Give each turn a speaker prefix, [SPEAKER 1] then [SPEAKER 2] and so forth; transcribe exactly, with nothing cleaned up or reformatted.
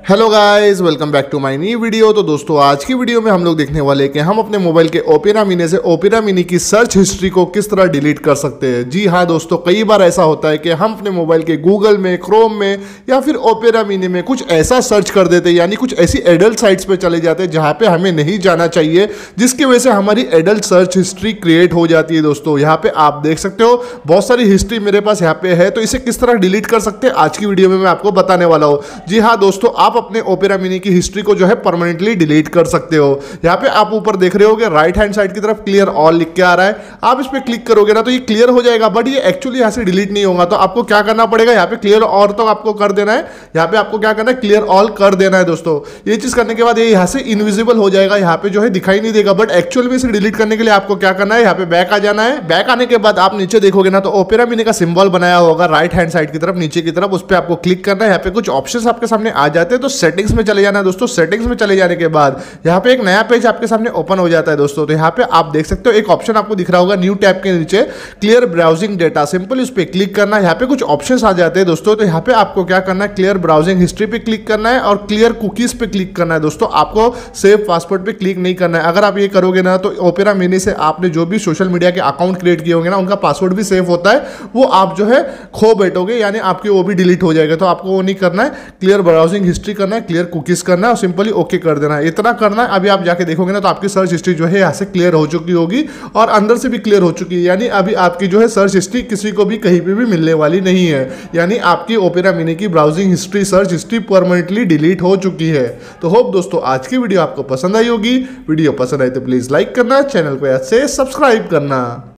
[SPEAKER 1] Hello guys, welcome back to my new video. तो दोस्तों आज की वीडियो में हम लोग देखने वाले हैं कि हम अपने मोबाइल के ओपेरा मिनी से ओपेरा मिनी की सर्च हिस्ट्री को किस तरह डिलीट कर सकते हैं। जी हाँ दोस्तों, कई बार ऐसा होता है कि हम अपने मोबाइल के गूगल में, क्रोम में या फिर ओपेरा मिनी में कुछ ऐसा सर्च कर देते हैं, यानी कुछ ऐसी एडल्ट साइट्स पे चले जाते हैं जहाँ पे हमें नहीं जाना चाहिए, जिसकी वजह से हमारी एडल्ट सर्च हिस्ट्री क्रिएट हो जाती है। दोस्तों यहाँ पे आप देख सकते हो बहुत सारी हिस्ट्री मेरे पास यहाँ पे है, तो इसे किस तरह डिलीट कर सकते हैं आज की वीडियो में मैं आपको बताने वाला हूँ। जी हाँ दोस्तों, आप अपने ओपेरा मिनी की हिस्ट्री को जो है परमानेंटली डिलीट कर सकते हो। यहाँ पे आप ऊपर देख रहे होगे राइट हैंड साइड की तरफ क्लियर ऑल लिख के आ रहा है। आप इस पे क्लिक करोगे ना तो ये क्लियर हो जाएगा, बट ये एक्चुअली यहाँ से डिलीट नहीं होगा। तो आपको क्या करना पड़ेगा, यहाँ पे क्लियर ऑल तो आपको कर देना है, यहाँ पे आपको क्या करना है, क्लियर ऑल कर देना है। दोस्तों ये चीज करने के बाद ये यहाँ से इनविजिबल हो जाएगा, यहाँ पे जो है दिखाई नहीं देगा। बट एक्चुअल में इसे डिलीट करने के लिए आपको क्या करना है, यहाँ पे बैक आ जाना है। बैक आने के बाद आप नीचे देखोगे ना तो ओपेरा मिनी का सिंबल बनाया होगा राइट हैंड साइड की तरफ नीचे की तरफ, उस पर आपको क्लिक करना है। यहाँ पे कुछ ऑप्शंस आपके सामने आ जाते हैं, तो सेटिंग्स में चले जाना है। दोस्तों सेटिंग्स में चले जाने के बाद यहाँ पे एक नया पेज आपके सामने ओपन हो जाता है। दोस्तों तो यहाँ पे आप देख सकते हो एक ऑप्शन आपको दिख रहा होगा न्यू टैब के नीचे, क्लियर ब्राउजिंग डेटा। सिंपल इस पे क्लिक करना है, यहाँ पे कुछ ऑप्शंस आ जाते हैं। दोस्तों तो यहाँ पे आपको क्या करना है, क्लियर ब्राउजिंग हिस्ट्री पे क्लिक करना है और क्लियर कुकीज पे क्लिक करना है। दोस्तों आपको सेव पासवर्ड पे क्लिक नहीं करना है। अगर आप ये करोगे ना तो ओपेरा मिनी से आपने जो भी सोशल मीडिया के अकाउंट क्रिएट किए होंगे ना, उनका पासवर्ड भी सेव होता है, वो आप जो है खो बैठोगे, यानी आपके वो भी डिलीट हो जाएगा। तो आपको वो नहीं करना है, क्लियर ब्राउजिंग हिस्ट्री करना है, क्लियर कुकीज करना है और सिंपली ओके कर देना है। इतना करना है। अभी आप जाके देखोगे ना तो आपकी सर्च हिस्ट्री जो है यहाँ से क्लियर हो चुकी होगी और अंदर से भी क्लियर हो चुकी है, यानी अभी आपकी जो है सर्च हिस्ट्री किसी को भी कहीं पे भी मिलने वाली नहीं है, यानी आपकी ओपेरा मिनी की browsing history, search history permanently delete हो चुकी है। तो होप दोस्तों आज की वीडियो आपको पसंद आई होगी। वीडियो पसंद आई तो प्लीज लाइक करना, चैनल को याद से सब्सक्राइब करना।